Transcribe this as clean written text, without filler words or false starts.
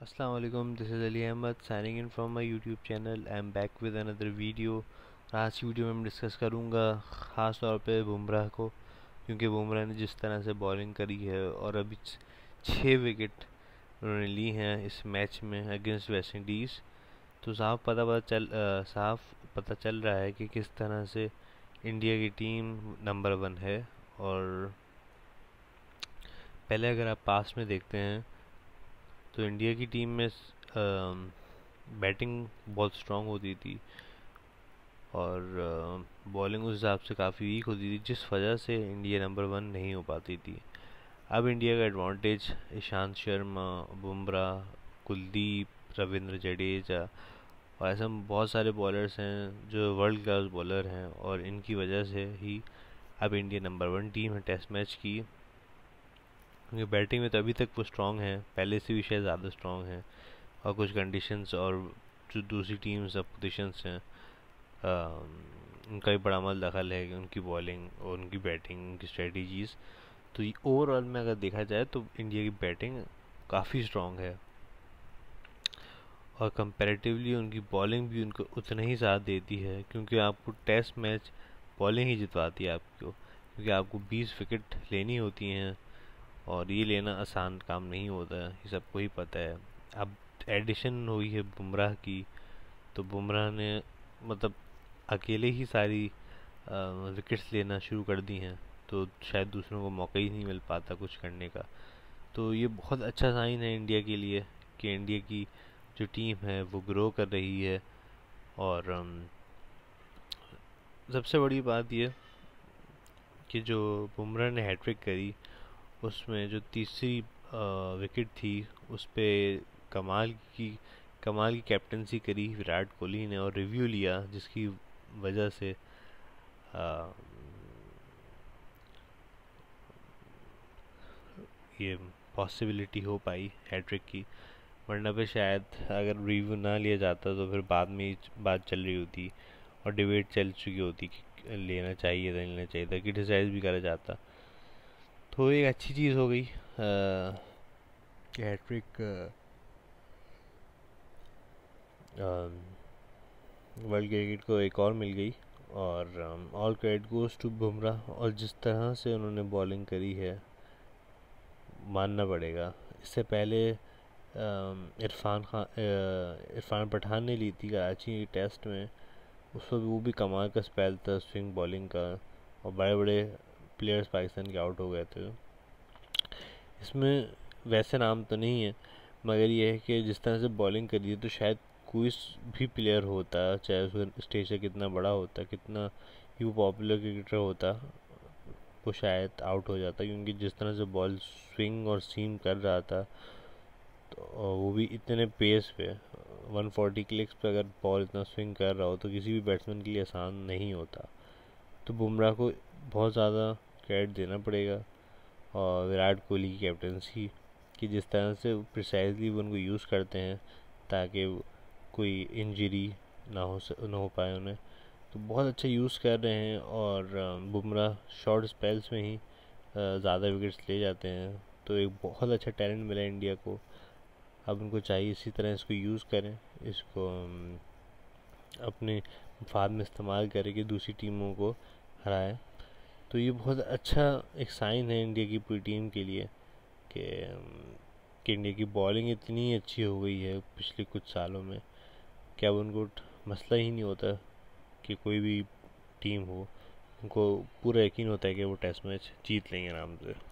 Assalamu alaikum, this is Ali Ahmed signing in from my YouTube channel. I am back with another video. आज की video में मैं discuss करूँगा ख़ास तौर पे बुमराह को, क्योंकि बुमराह ने जिस तरह से बॉलिंग करी है और अभी 6 विकेट उन्होंने ली हैं इस मैच में अगेंस्ट वेस्ट इंडीज़। तो साफ पता चल रहा है कि किस तरह से इंडिया की टीम नंबर 1 है। और पहले अगर आप पास में देखते हैं तो इंडिया की टीम में बैटिंग बहुत स्ट्रांग होती थी और बॉलिंग उस हिसाब से काफ़ी वीक होती थी, जिस वजह से इंडिया नंबर 1 नहीं हो पाती थी। अब इंडिया का एडवांटेज ईशांत शर्मा, बुमराह, कुलदीप, रविंद्र जडेजा और ऐसे बहुत सारे बॉलर्स हैं जो वर्ल्ड क्लास बॉलर हैं, और इनकी वजह से ही अब इंडिया नंबर 1 टीम है टेस्ट मैच की। क्योंकि बैटिंग में तो अभी तक वो स्ट्रांग है, पहले से भी शायद ज़्यादा स्ट्रांग है, और कुछ कंडीशंस और जो दूसरी टीम्स अपोजिशंस हैं उनका भी बड़ा अमल दखल है कि उनकी बॉलिंग और उनकी बैटिंग, उनकी स्ट्रेटजीज़। तो ओवरऑल में अगर देखा जाए तो इंडिया की बैटिंग काफ़ी स्ट्रांग है और कंपैरेटिवली उनकी बॉलिंग भी उनको उतना ही साथ देती है, क्योंकि आपको टेस्ट मैच बॉलिंग ही जितवाती है आपको, क्योंकि आपको 20 विकेट लेनी होती हैं और ये लेना आसान काम नहीं होता है, ये सबको ही पता है। अब एडिशन हुई है बुमराह की, तो बुमराह ने मतलब अकेले ही सारी विकेट्स लेना शुरू कर दी हैं, तो शायद दूसरों को मौका ही नहीं मिल पाता कुछ करने का। तो ये बहुत अच्छा साइन है इंडिया के लिए कि इंडिया की जो टीम है वो ग्रो कर रही है। और सबसे बड़ी बात ये कि जो बुमराह ने हैट्रिक करी, उसमें जो तीसरी विकेट थी उस पे कमाल की कमाल की कैप्टनसी करी विराट कोहली ने और रिव्यू लिया, जिसकी वजह से ये पॉसिबिलिटी हो पाई हैट्रिक की। वरना पे शायद अगर रिव्यू ना लिया जाता तो फिर बाद में बात चल रही होती और डिबेट चल चुकी होती कि लेना चाहिए था, लेना चाहिए था, क्रिटिसाइज भी करा जाता। तो एक अच्छी चीज़ हो गई कि हैट्रिक वर्ल्ड क्रिकेट को एक और मिल गई। और all credit goes to Bumrah, और जिस तरह से उन्होंने बॉलिंग करी है मानना पड़ेगा। इससे पहले इरफान पठान ने ली थी कराची टेस्ट में, उस वक्त वो भी कमाल का स्पेल था स्विंग बॉलिंग का, और बड़े बड़े प्लेयर्स पाकिस्तान के आउट हो गए थे। इसमें वैसे नाम तो नहीं है, मगर ये है कि जिस तरह से बॉलिंग करी है तो शायद कोई भी प्लेयर होता, चाहे उसका स्टेचर कितना बड़ा होता, कितना ही वो पॉपुलर क्रिकेटर होता, वो शायद आउट हो जाता, क्योंकि जिस तरह से बॉल स्विंग और सीम कर रहा था, तो वो भी इतने पेस पे 140 क्लिक्स पे अगर बॉल इतना स्विंग कर रहा हो तो किसी भी बैट्समैन के लिए आसान नहीं होता। तो बुमराह को बहुत ज़्यादा क्रेडिट देना पड़ेगा, और विराट कोहली की कैप्टनसी कि जिस तरह से प्रिसाइजली वो उनको यूज़ करते हैं ताकि कोई इंजरी ना हो पाए उन्हें, तो बहुत अच्छा यूज़ कर रहे हैं। और बुमराह शॉर्ट स्पेल्स में ही ज़्यादा विकेट्स ले जाते हैं, तो एक बहुत अच्छा टैलेंट मिला इंडिया को। अब उनको चाहिए इसी तरह इसको यूज़ करें, इसको अपने मफाद में इस्तेमाल करें कि दूसरी टीमों को हराएं। तो ये बहुत अच्छा एक साइन है इंडिया की पूरी टीम के लिए कि इंडिया की बॉलिंग इतनी अच्छी हो गई है पिछले कुछ सालों में कि अब उनको मसला ही नहीं होता कि कोई भी टीम हो, उनको पूरा यकीन होता है कि वो टेस्ट मैच जीत लेंगे आराम से।